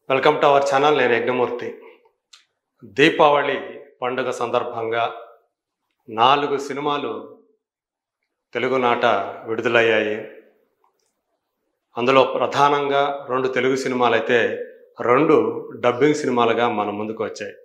Welcome to our channel. నేను యజ్ఞమూర్తి. దీపావళి పండుగ సందర్భంగా 4 సినిమాలు తెలుగునాట విడుదలయ్యాయి. అందులో ప్రధానంగా 2 తెలుగు సినిమాలైతే 2 డబ్బింగ్ సినిమాలుగా మన ముందుకు వచ్చాయి.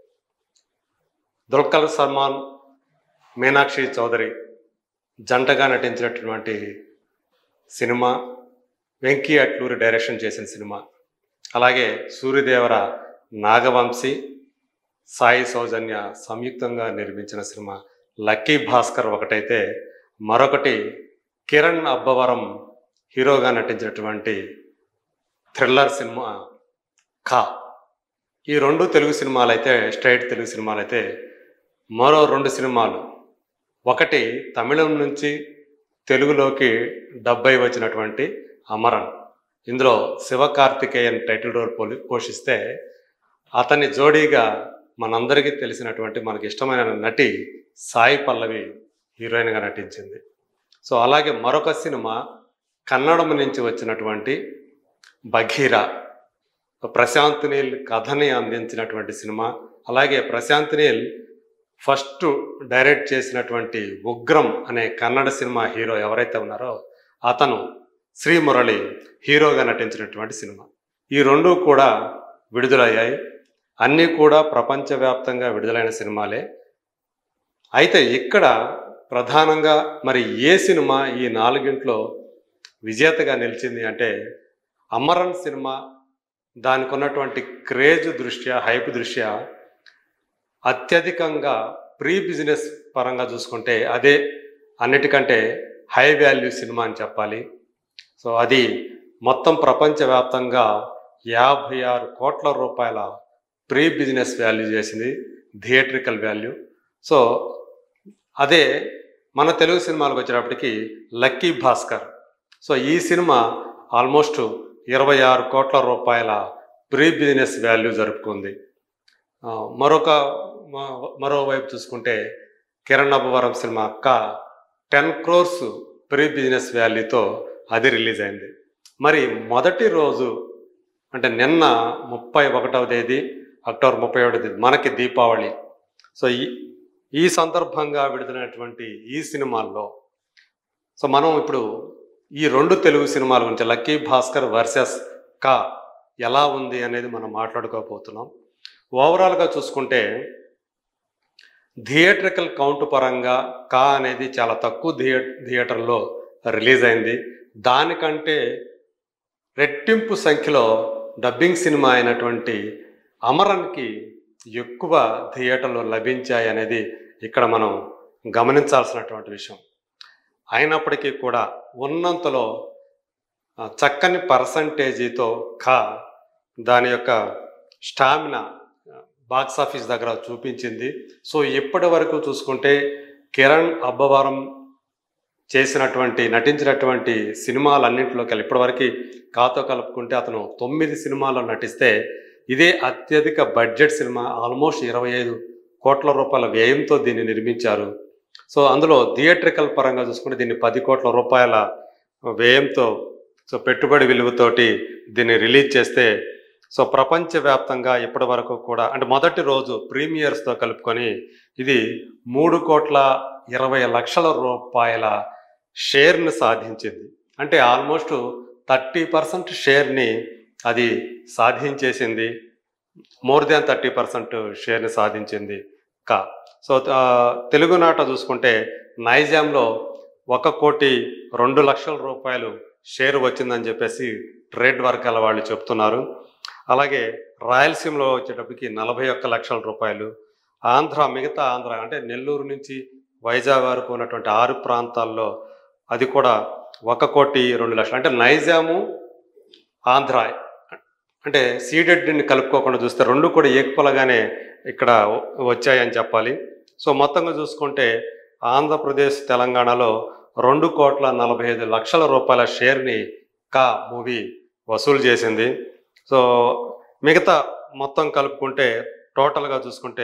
దుల్కర్ సల్మాన్, మీనాక్షి చౌదరి జంటగా నటించినటువంటి సినిమా, వెంకీ అట్లూరి డైరెక్షన్ చేసిన సినిమా. అలాగే సూర్యదేవర, నాగవంశీ, సాయి సౌజన్య సంయుక్తంగా నిర్మించిన సినిమా లక్కీ భాస్కర్ ఒకటైతే, మరొకటి కిరణ్ అబ్బవరం హీరోగా నటించినటువంటి థ్రిల్లర్ సినిమా కా. ఈ 2 తెలుగు సినిమాలు అయితే, స్ట్రైట్ తెలుగు సినిమాలు అయితే, మరో 2 సినిమాలు, ఒకటి తమిళం నుంచి తెలుగులోకి డబ్ అయి వచ్చినటువంటి అమరన్. ఇందులో శివకార్తికేయన్ టైటిల్ రోల్ పోషిస్తే, అతని జోడీగా మనందరికీ తెలిసినటువంటి మనకి ఇష్టమైన నటి సాయి పల్లవి హీరోయిన్గా నటించింది. సో అలాగే మరొక సినిమా కన్నడం నుంచి వచ్చినటువంటి బఘీరా, ప్రశాంత్ నీల్ కథని అందించినటువంటి సినిమా. అలాగే ప్రశాంత్ నీల్ ఫస్ట్ డైరెక్ట్ చేసినటువంటి ఉగ్రం అనే కన్నడ సినిమా హీరో ఎవరైతే ఉన్నారో అతను శ్రీమురళి హీరోగా నటించినటువంటి సినిమా. ఈ 2 కూడా విడుదలయ్యాయి. అన్నీ కూడా ప్రపంచవ్యాప్తంగా విడుదలైన సినిమాలే. అయితే ఇక్కడ ప్రధానంగా మరి ఏ సినిమా ఈ 4 విజేతగా నిలిచింది అంటే, అమరన్ సినిమా దానికి ఉన్నటువంటి క్రేజ్ దృష్ట్యా, హైప్ దృష్ట్యా అత్యధికంగా ప్రీ బిజినెస్ పరంగా చూసుకుంటే అదే అన్నిటికంటే హై వాల్యూ సినిమా అని చెప్పాలి. సో అది మొత్తం ప్రపంచవ్యాప్తంగా 56 కోట్ల రూపాయల ప్రీ బిజినెస్ వాల్యూ చేసింది, థియేట్రికల్ వాల్యూ. సో అదే మన తెలుగు సినిమాలకు వచ్చేటప్పటికి లక్కీ భాస్కర్. సో ఈ సినిమా ఆల్మోస్ట్ 26 కోట్ల రూపాయల ప్రీ బిజినెస్ వాల్యూ జరుపుకుంది. మరోవైపు చూసుకుంటే కిరణ్ అబ్బవరం సినిమా కా 10 crores ప్రీ బిజినెస్ వాల్యూతో అది రిలీజ్ అయింది. మరి మొదటి రోజు అంటే నిన్న 31వ తేదీ అక్టోబర్ 31వ తేదీ మనకి దీపావళి. సో ఈ సందర్భంగా విడుదలైనటువంటి ఈ సినిమాల్లో సో మనం ఇప్పుడు ఈ 2 తెలుగు సినిమాల గురించి, లక్కీ భాస్కర్ వర్సెస్ కా ఎలా ఉంది అనేది మనం మాట్లాడుకోబోతున్నాం. ఓవరాల్గా చూసుకుంటే థియేట్రికల్ కౌంట్ పరంగా కా అనేది చాలా తక్కువ థియేటర్లో రిలీజ్ అయింది. దానికంటే రెట్టింపు సంఖ్యలో డబ్బింగ్ సినిమా అయినటువంటి అమరన్కి ఎక్కువ థియేటర్లు లభించాయి అనేది ఇక్కడ మనం గమనించాల్సినటువంటి విషయం. అయినప్పటికీ కూడా ఉన్నంతలో చక్కని పర్సంటేజీతో కా దాని యొక్క స్టామినా బాక్స్ ఆఫీస్ దగ్గర చూపించింది. సో ఇప్పటి వరకు చూసుకుంటే కిరణ్ అబ్బవరం నటించినటువంటి సినిమాలన్నింటిలోకి ఇప్పటివరకు కాతో కలుపుకుంటే అతను 9 సినిమాల్లో నటిస్తే, ఇదే అత్యధిక బడ్జెట్ సినిమా. ఆల్మోస్ట్ 25 కోట్ల రూపాయల వ్యయంతో దీన్ని నిర్మించారు. సో అందులో థియేట్రికల్ పరంగా చూసుకుంటే దీన్ని 10 కోట్ల రూపాయల వ్యయంతో, సో పెట్టుబడి విలువతోటి దీన్ని రిలీజ్ చేస్తే, సో ప్రపంచవ్యాప్తంగా ఇప్పటి వరకు కూడా అంటే మొదటి రోజు ప్రీమియర్స్తో కలుపుకొని ఇది 3,20,00,000 రూపాయల షేర్ని సాధించింది. అంటే ఆల్మోస్ట్ 30% షేర్ని అది సాధించేసింది. మోర్ దాన్ 30% షేర్ని సాధించింది కా. సో తెలుగునాట చూసుకుంటే నైజాంలో 1,02,00,000 రూపాయలు షేర్ వచ్చిందని చెప్పేసి ట్రేడ్ వర్గాల వాళ్ళు చెప్తున్నారు. అలాగే రాయలసీమలో వచ్చేటప్పటికి 41,00,000 రూపాయలు. మిగతా ఆంధ్ర అంటే నెల్లూరు నుంచి వైజాగ్ వరకు ఉన్నటువంటి 6 ప్రాంతాల్లో అది కూడా 1,02,00,000. అంటే నైజాము, ఆంధ్ర అంటే సీడెడ్ని కలుపుకోకుండా చూస్తే 2 కూడా ఈక్వల్గానే ఇక్కడ వచ్చాయని చెప్పాలి. సో మొత్తంగా చూసుకుంటే ఆంధ్రప్రదేశ్, తెలంగాణలో 2,45,00,000 రూపాయల షేర్ని కా మూవీ వసూలు చేసింది. సో మిగతా మొత్తం కలుపుకుంటే టోటల్గా చూసుకుంటే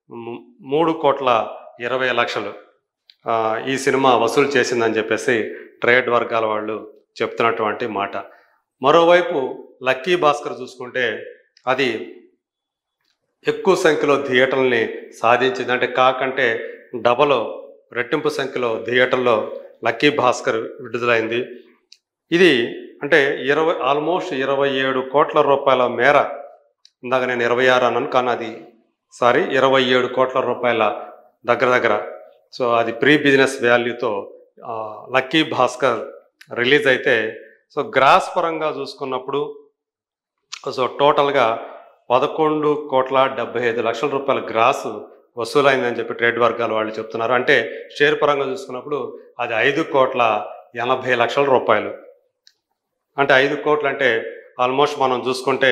3,20,00,000 ఈ సినిమా వసూలు చేసిందని చెప్పేసి ట్రేడ్ వర్గాల వాళ్ళు చెప్తున్నటువంటి మాట. మరోవైపు లక్కీ భాస్కర్ చూసుకుంటే అది ఎక్కువ సంఖ్యలో థియేటర్లని సాధించింది. అంటే కాకంటే డబల్ రెట్టింపు సంఖ్యలో థియేటర్లో లక్కీ భాస్కర్ విడుదలైంది. ఇది అంటే ఆల్మోస్ట్ 27 కోట్ల రూపాయల మేర. ఇందాక నేను 26 అన్నాను, కానీ అది 27 కోట్ల రూపాయల దగ్గర. సో అది ప్రీ బిజినెస్ వాల్యూతో లక్కీ భాస్కర్ రిలీజ్ అయితే, సో గ్రాస్ పరంగా చూసుకున్నప్పుడు సో టోటల్గా 11,75,00,000 రూపాయల గ్రాస్ వసూలైందని చెప్పి ట్రేడ్ వర్గాల వాళ్ళు చెప్తున్నారు. అంటే షేర్ పరంగా చూసుకున్నప్పుడు అది 5,80,00,000 రూపాయలు. అంటే 5 కోట్లు అంటే ఆల్మోస్ట్ మనం చూసుకుంటే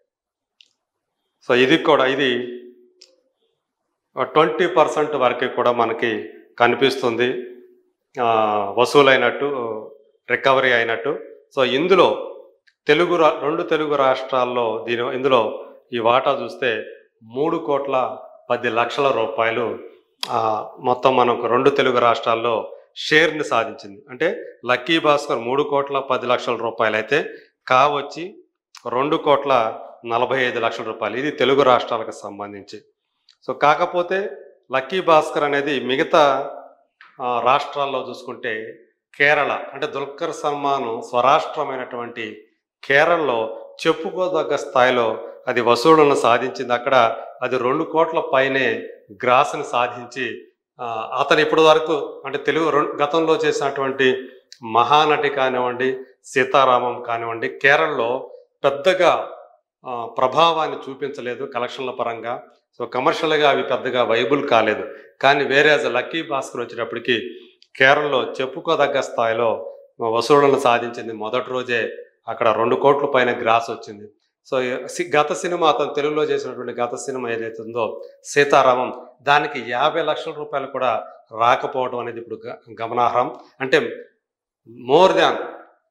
సో ఇది 20% వరకు కూడా మనకి కనిపిస్తుంది వసూలైనట్టు, రికవరీ అయినట్టు. సో ఇందులో రెండు తెలుగు రాష్ట్రాల్లో ఇందులో ఈ వాటా చూస్తే 3,10,00,000 రూపాయలు మొత్తం మనకు 2 తెలుగు రాష్ట్రాల్లో షేర్ని సాధించింది. అంటే లక్కీ భాస్కర్ 3,10,00,000 రూపాయలు అయితే వచ్చి 2,45,00,000 రూపాయలు. ఇది తెలుగు రాష్ట్రాలకు సంబంధించి. సో కాకపోతే లక్కీ భాస్కర్ అనేది మిగతా రాష్ట్రాల్లో చూసుకుంటే కేరళ, అంటే దుల్కర్ సల్మాన్ స్వరాష్ట్రమైనటువంటి కేరళలో చెప్పుకోదగ్గ స్థాయిలో అది వసూళ్లను సాధించింది. అక్కడ అది 2 కోట్ల పైనే గ్రాస్ని సాధించి అతను ఇప్పటి వరకు అంటే తెలుగు గతంలో చేసినటువంటి మహానటి కానివ్వండి, సీతారామం కానివ్వండి, కేరళలో పెద్దగా ప్రభావాన్ని చూపించలేదు కలెక్షన్ల పరంగా. సో కమర్షియల్గా అవి పెద్దగా వైబుల్ కాలేదు. కానీ వేరే లక్కీ భాస్కర్ వచ్చేటప్పటికి కేరళలో చెప్పుకోదగ్గ స్థాయిలో వసూళ్లను సాధించింది. మొదటి రోజే అక్కడ 2 కోట్ల పైన గ్రాస్ వచ్చింది. సో గత సినిమా, అతను తెలుగులో చేసినటువంటి గత సినిమా ఏదైతే ఉందో సీతారామం, దానికి 50 లక్షల రూపాయలు కూడా రాకపోవడం అనేది ఇప్పుడు గమనార్హం. అంటే మోర్ దాన్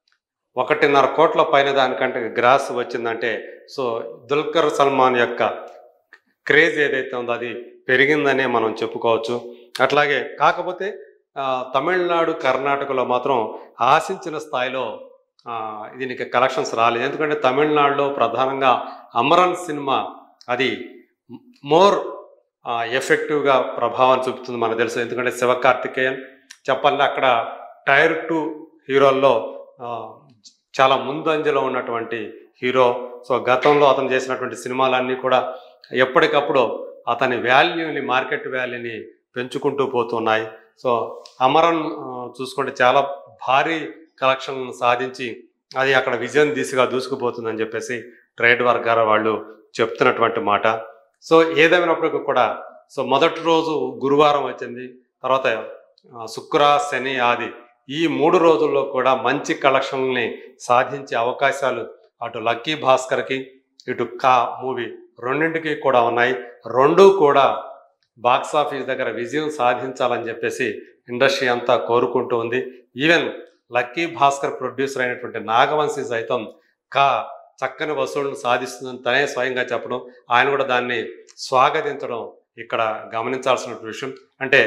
1.5 కోట్ల పైన దానికంటే గ్రాస్ వచ్చిందంటే సో దుల్కర్ సల్మాన్ యొక్క క్రేజ్ ఏదైతే ఉందో అది పెరిగిందనే మనం చెప్పుకోవచ్చు. అట్లాగే కాకపోతే తమిళనాడు, కర్ణాటకలో మాత్రం ఆశించిన స్థాయిలో దీనికి కలెక్షన్స్ రాలేదు. ఎందుకంటే తమిళనాడులో ప్రధానంగా అమరన్ సినిమా అది మోర్ ఎఫెక్టివ్గా ప్రభావం చూపుతుంది మనకు తెలుసు. ఎందుకంటే శివకార్తికేయన్ చెప్పాలంటే అక్కడ టైర్ 2 హీరోల్లో చాలా ముందంజలో ఉన్నటువంటి హీరో. సో గతంలో అతను చేసినటువంటి సినిమాలన్నీ కూడా ఎప్పటికప్పుడు అతని వాల్యూని, మార్కెట్ వాల్యూని పెంచుకుంటూ పోతున్నాయి. సో అమరన్ చూసుకుంటే చాలా భారీ కలెక్షన్లను సాధించి అది అక్కడ విజయం దిశగా దూసుకుపోతుందని చెప్పేసి ట్రేడ్ వర్గాల వాళ్ళు చెప్తున్నటువంటి మాట. సో ఏదేమైనప్పటికీ కూడా సో మొదటి రోజు గురువారం వచ్చింది, తర్వాత శుక్ర, శని, ఆది ఈ 3 రోజుల్లో కూడా మంచి కలెక్షన్ని సాధించే అవకాశాలు అటు లక్కీ భాస్కర్కి, ఇటు మూవీ రెండింటికి కూడా ఉన్నాయి. రెండూ కూడా బాక్సాఫీస్ దగ్గర విజయం సాధించాలని చెప్పేసి ఇండస్ట్రీ అంతా కోరుకుంటూ ఉంది. ఈవెన్ లక్కీ భాస్కర్ ప్రొడ్యూసర్ అయినటువంటి నాగవంశీ సైతం చక్కని వసూళ్లను సాధిస్తుందని తనే స్వయంగా చెప్పడం, ఆయన కూడా దాన్ని స్వాగతించడం ఇక్కడ గమనించాల్సిన విషయం. అంటే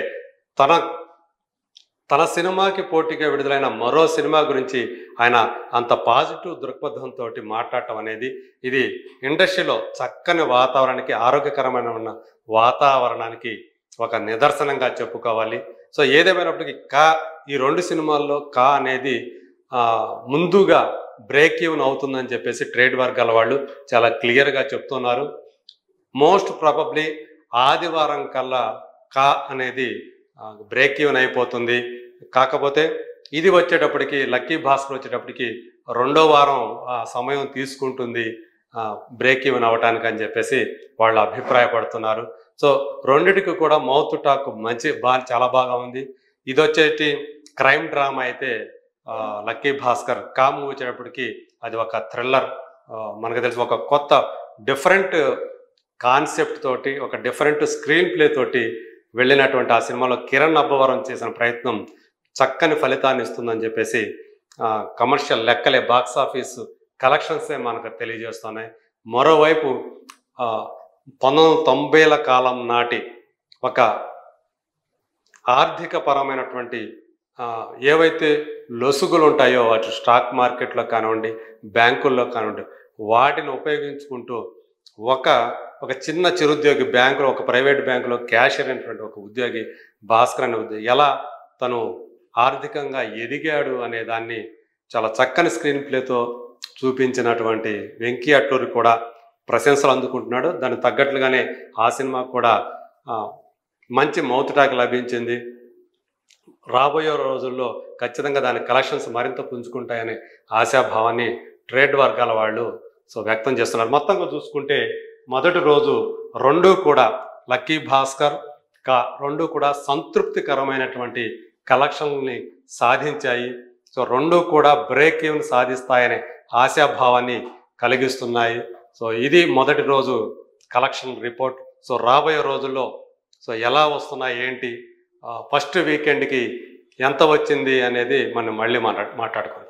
తన సినిమాకి పోటీగా విడుదలైన మరో సినిమా గురించి ఆయన అంత పాజిటివ్ దృక్పథంతో మాట్లాడటం అనేది ఇది ఇండస్ట్రీలో చక్కని వాతావరణానికి, ఆరోగ్యకరమైన వాతావరణానికి ఒక నిదర్శనంగా చెప్పుకోవాలి. సో ఏదేమైనప్పటికీ ఈ 2 సినిమాల్లో అనేది ముందుగా బ్రేక్ ఈవెన్ అవుతుందని చెప్పేసి ట్రేడ్ వర్గాల వాళ్ళు చాలా క్లియర్గా చెప్తున్నారు. మోస్ట్ ప్రాబబ్లీ ఆదివారం కల్లా అనేది బ్రేక్ ఈవెన్ అయిపోతుంది. కాకపోతే ఇది వచ్చేటప్పటికి లక్కీ భాస్కర్ వచ్చేటప్పటికి 2వ వారం సమయం తీసుకుంటుంది బ్రేక్ ఈవెన్ అవ్వటానికి అని చెప్పేసి వాళ్ళు అభిప్రాయపడుతున్నారు. సో రెండిటికి కూడా మౌత్ టాక్ చాలా బాగా ఉంది. ఇది వచ్చేటి క్రైమ్ డ్రామా అయితే లక్కీ భాస్కర్ మూవీ వచ్చేటప్పటికి అది ఒక థ్రిల్లర్. మనకు తెలిసి ఒక కొత్త డిఫరెంట్ కాన్సెప్ట్ తోటి, ఒక డిఫరెంట్ స్క్రీన్ ప్లే తోటి వెళ్ళినటువంటి ఆ సినిమాలో కిరణ్ అబ్బవరం చేసిన ప్రయత్నం చక్కని ఫలితాన్ని ఇస్తుందని చెప్పేసి కమర్షియల్ లెక్కలే, బాక్సాఫీస్ కలెక్షన్సే మనకు తెలియజేస్తున్నాయి. మరోవైపు 1990ల కాలం నాటి ఒక ఆర్థిక పరమైనటువంటి ఏవైతే లొసుగులు ఉంటాయో అటు స్టాక్ మార్కెట్లో కానివ్వండి, బ్యాంకుల్లో కానివ్వండి, వాటిని ఉపయోగించుకుంటూ ఒక ఒక చిన్న చిరుద్యోగి బ్యాంకులో, ఒక ప్రైవేట్ బ్యాంకులో క్యాషియర్ అయినటువంటి ఒక ఉద్యోగి, భాస్కర్ అనే ఉద్యోగి ఎలా తను ఆర్థికంగా ఎదిగాడు అనే దాన్ని చాలా చక్కని స్క్రీన్ ప్లేతో చూపించినటువంటి వెంకీ అట్టూరి కూడా ప్రశంసలు అందుకుంటున్నాడు. దానికి తగ్గట్లుగానే ఆ సినిమాకు కూడా మంచి మౌత్ టాక్ లభించింది. రాబోయే రోజుల్లో ఖచ్చితంగా దాని కలెక్షన్స్ మరింత పుంజుకుంటాయనే ఆశాభావాన్ని ట్రేడ్ వర్గాల వాళ్ళు వ్యక్తం చేస్తున్నారు. మొత్తంగా చూసుకుంటే మొదటి రోజు రెండూ కూడా లక్కీ భాస్కర్ రెండూ కూడా సంతృప్తికరమైనటువంటి కలెక్షన్ని సాధించాయి. రెండూ కూడా బ్రేక్ ఈవెన్ సాధిస్తాయనే ఆశాభావాన్ని కలిగిస్తున్నాయి. ఇది మొదటి రోజు కలెక్షన్ రిపోర్ట్. రాబోయే రోజుల్లో ఎలా వస్తున్నాయి ఏంటి, ఫస్ట్ వీకెండ్కి ఎంత వచ్చింది అనేది మనం మళ్ళీ మాట్లాడుకుందాం.